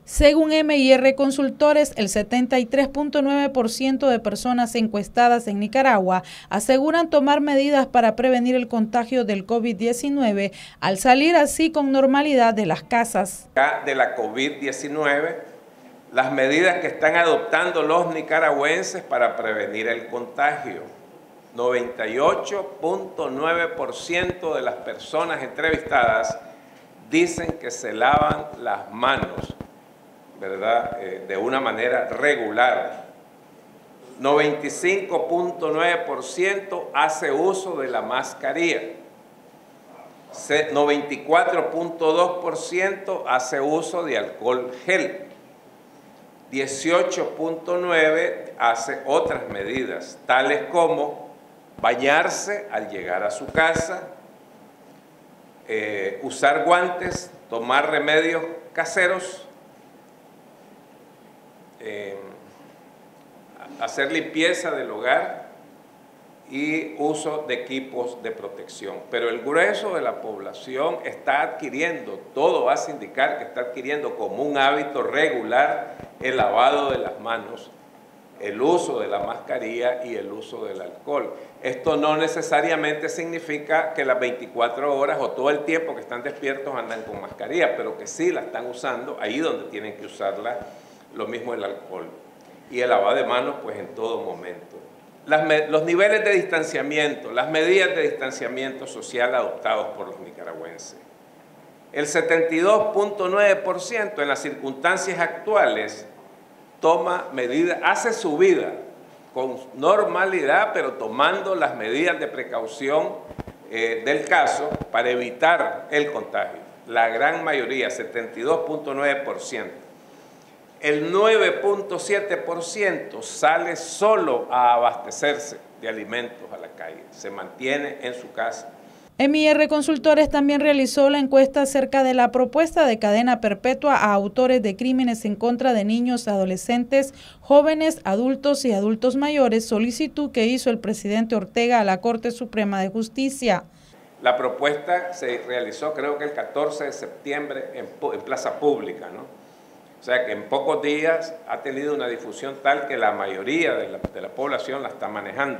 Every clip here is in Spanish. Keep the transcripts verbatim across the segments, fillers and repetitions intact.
Según M I R Consultores, el setenta y tres punto nueve por ciento de personas encuestadas en Nicaragua aseguran tomar medidas para prevenir el contagio del COVID diecinueve al salir así con normalidad de las casas. De la COVID diecinueve, las medidas que están adoptando los nicaragüenses para prevenir el contagio. noventa y ocho punto nueve por ciento de las personas entrevistadas dicen que se lavan las manos, ¿verdad? Eh, de una manera regular. noventa y cinco punto nueve por ciento hace uso de la mascarilla. noventa y cuatro punto dos por ciento hace uso de alcohol gel. dieciocho punto nueve por ciento hace otras medidas, tales como bañarse al llegar a su casa, eh, usar guantes, tomar remedios caseros, Eh, hacer limpieza del hogar y uso de equipos de protección. Pero el grueso de la población está adquiriendo, todo hace indicar que está adquiriendo como un hábito regular el lavado de las manos, el uso de la mascarilla y el uso del alcohol. Esto no necesariamente significa que las veinticuatro horas o todo el tiempo que están despiertos andan con mascarilla, pero que sí la están usando ahí donde tienen que usarla. Lo mismo el alcohol y el lavado de manos, pues en todo momento. Las los niveles de distanciamiento, las medidas de distanciamiento social adoptados por los nicaragüenses. El setenta y dos punto nueve por ciento en las circunstancias actuales toma medidas, hace su vida con normalidad, pero tomando las medidas de precaución eh, del caso para evitar el contagio. La gran mayoría, setenta y dos punto nueve por ciento. El nueve punto siete por ciento sale solo a abastecerse de alimentos a la calle, se mantiene en su casa. M I R Consultores también realizó la encuesta acerca de la propuesta de cadena perpetua a autores de crímenes en contra de niños, adolescentes, jóvenes, adultos y adultos mayores, solicitud que hizo el presidente Ortega a la Corte Suprema de Justicia. La propuesta se realizó creo que el catorce de septiembre en, en Plaza Pública, ¿no? O sea que en pocos días ha tenido una difusión tal que la mayoría de la, de la población la está manejando.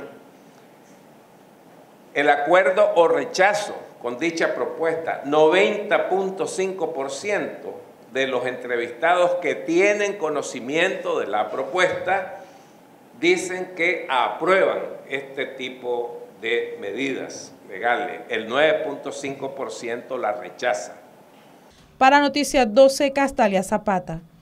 El acuerdo o rechazo con dicha propuesta, noventa punto cinco por ciento de los entrevistados que tienen conocimiento de la propuesta dicen que aprueban este tipo de medidas legales. El nueve punto cinco por ciento la rechaza. Para Noticias doce, Castalia Zapata.